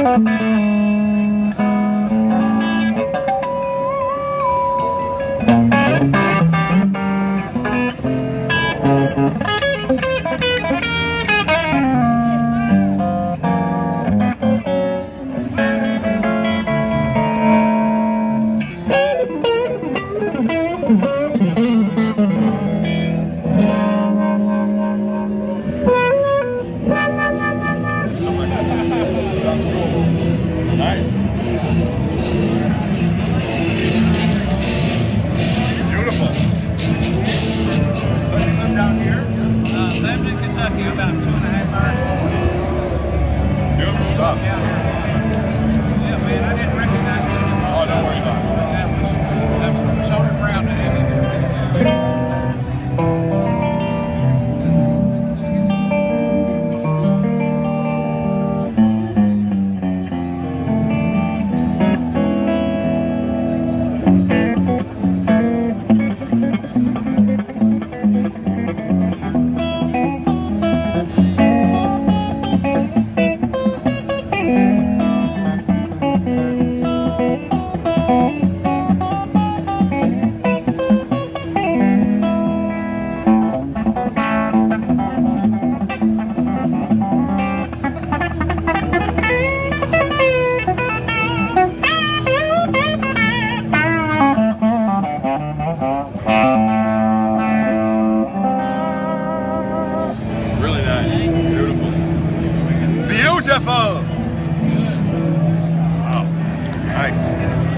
Nice. Beautiful. So you live down here? Lebanon, Kentucky, about 2.5 hours away. Beautiful stuff. Yeah, man, I didn't recognize it. Oh, don't worry about it. I'm so proud to have you here. Really nice. Beautiful. Beautiful. Oh, nice.